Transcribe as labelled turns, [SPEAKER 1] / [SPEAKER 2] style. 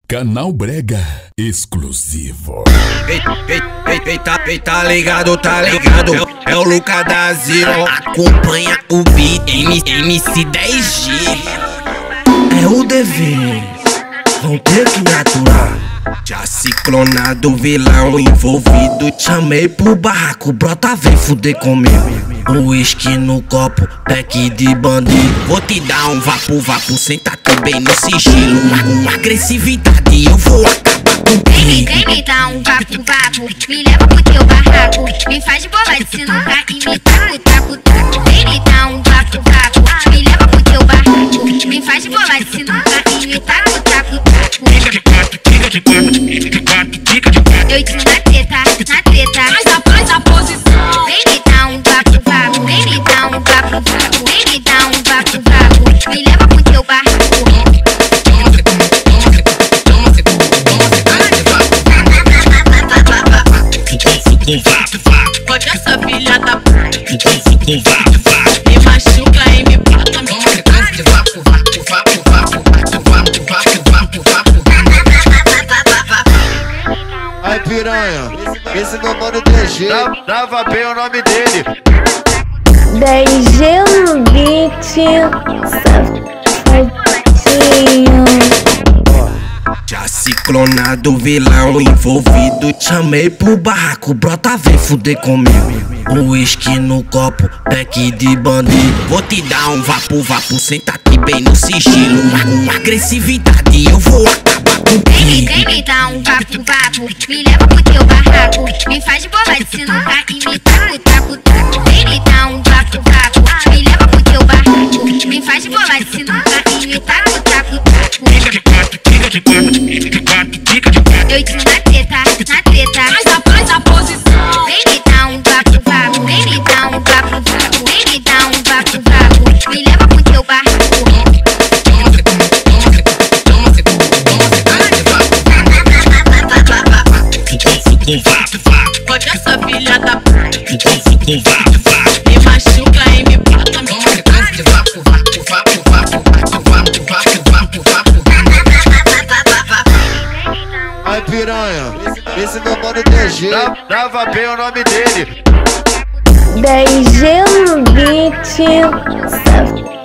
[SPEAKER 1] Canal Brega exclusivo.
[SPEAKER 2] Tá ligado, tá ligado. É o Luca da Zero. Acompanha o beat MC 10G. É o dever, vão ter que me aturar. Já ciclonado, vilão envolvido. Chamei pro barraco, brota, vem fuder comigo. Um uísque no copo, pack de bandido. Vou te dar um vapo, senta também no sigilo. Com agressividade eu vou acabar contigo.
[SPEAKER 3] Vem me dar um vapo, me leva pro teu barraco. Me faz bolar de sinuca e me taco. Vem me dar um vapo, me leva pro teu barraco. Me faz bolar de sinuca e me taco. Eu te na treta, faz a posição. Vem me dar um vapo, vem me dar um vapo, vem me dar um vapo, me leva pro teu barraco.
[SPEAKER 4] Pode essa filha da puta me machuca e me bota.
[SPEAKER 5] Aí piranha, esse é meu mano DG, dava bem o nome dele.
[SPEAKER 6] 10G no beat, safadinho.
[SPEAKER 2] Já ciclonado, vilão envolvido. Chamei pro barraco, brota, vem fuder comigo. Um uísque no copo, pack de bandido. Vou te dar um vapo, senta aqui bem no sigilo. Com agressividade eu vou acabar contigo.
[SPEAKER 3] Vem me dar um vapo, me leva pro teu barraco. Me faz bolar de sinuca e me taco. Vem me dar um vapo, me leva pro teu barraco. Me faz bolar de sinuca e me taco. Eu te na treta, faz a posição. Vem me dar um vapo, vem me dar um vapo, vem me dar um vapo, me leva pro teu barraco.
[SPEAKER 4] Pode essa filha da puta me machuca e me bota.
[SPEAKER 5] Aí piranha, esse é meu mano DG, dava bem o nome dele.
[SPEAKER 6] 10G no beat, safadinho.